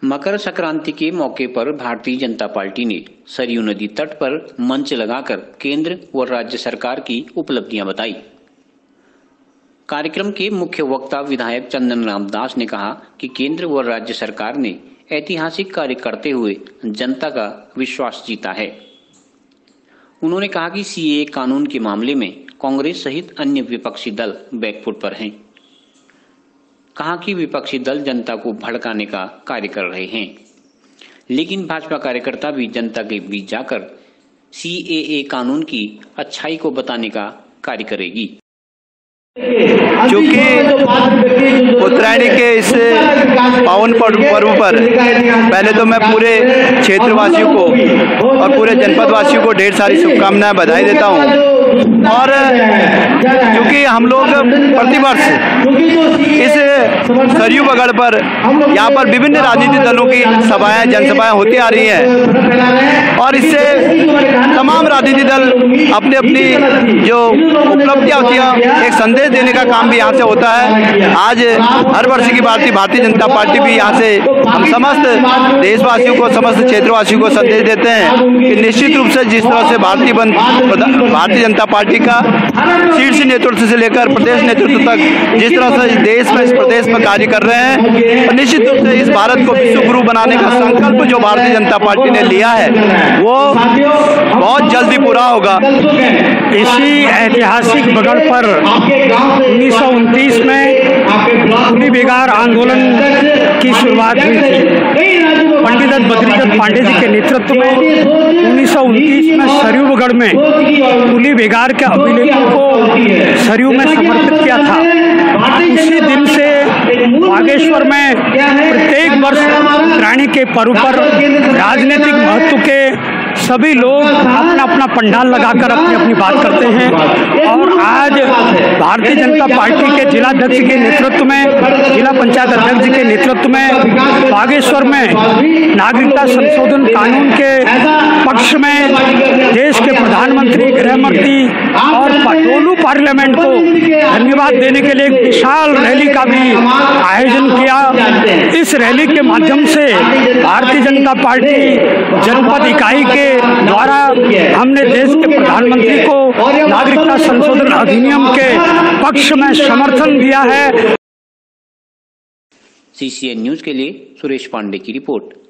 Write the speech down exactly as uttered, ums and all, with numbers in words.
मकर संक्रांति के मौके पर भारतीय जनता पार्टी ने सरयू नदी तट पर मंच लगाकर केंद्र व राज्य सरकार की उपलब्धियां बताई। कार्यक्रम के मुख्य वक्ता विधायक चंदन राम दास ने कहा कि केंद्र व राज्य सरकार ने ऐतिहासिक कार्य करते हुए जनता का विश्वास जीता है। उन्होंने कहा कि सीएए कानून के मामले में कांग्रेस सहित अन्य विपक्षी दल बैकफुट पर हैं। कहा कि विपक्षी दल जनता को भड़काने का कार्य कर रहे हैं, लेकिन भाजपा कार्यकर्ता भी जनता के बीच जाकर सीएए कानून की अच्छाई को बताने का कार्य करेगी। चूंकि उत्तरायणी के इस पावन पर्व पर पहले तो मैं पूरे क्षेत्रवासियों को और पूरे जनपद वासियों को ढेर सारी शुभकामनाएं बधाई देता हूं। और क्योंकि हम लोग प्रतिवर्ष इस सरयू बगड़ पर यहाँ पर विभिन्न राजनीतिक दलों की सभाएं जनसभाएं होती आ रही हैं और इससे तमाम राजनीतिक दल अपनी अपनी जो उपलब्धियां होती हैं एक संदेश देने का काम भी यहाँ से होता है। आज हर वर्ष की भारतीय भारतीय जनता पार्टी भी यहाँ से हम समस्त देशवासियों को समस्त क्षेत्रवासियों को संदेश देते हैं कि निश्चित रूप से जिस तरह से भारतीय भारतीय जनता पार्टी का शीर्ष नेतृत्व से लेकर प्रदेश नेतृत्व तक जिस तरह से देश में इस प्रदेश में कार्य कर रहे हैं, तो निश्चित रूप से इस भारत को विश्व गुरु बनाने का संकल्प जो भारतीय जनता पार्टी ने लिया है वो बहुत जल्दी पूरा होगा। इसी ऐतिहासिक बगड़ पर उन्नीस सौ उनतीस में खुली बेगार आंदोलन की शुरुआत हुई थी। पंडित बद्रीदत्त पांडे जी के नेतृत्व में उन्नीस सौ उनतीस में सरयू बगड़ में खुली बेगार के अभिलेखों को सरयू में समर्पित किया था। उसी दिन से बागेश्वर में प्रत्येक वर्ष उत्तरायणी के पर्व पर राजनीतिक महत्व के सभी लोग अपना अपना पंडाल लगाकर अपनी अपनी बात करते हैं। और आज भारतीय जनता पार्टी के जिलाध्यक्ष के नेतृत्व में, जिला पंचायत अध्यक्ष के नेतृत्व में बागेश्वर में नागरिकता संशोधन कानून के पक्ष में देश के प्रधानमंत्री, गृह मंत्री और दोनों पार्लियामेंट को धन्यवाद देने के लिए एक विशाल रैली का भी आयोजन किया। इस रैली के माध्यम से भारतीय जनता पार्टी जनपद इकाई के द्वारा हमने देश के प्रधानमंत्री को नागरिकता संशोधन अधिनियम के पक्ष में समर्थन दिया है। सीसीएन न्यूज के लिए सुरेश पांडे की रिपोर्ट।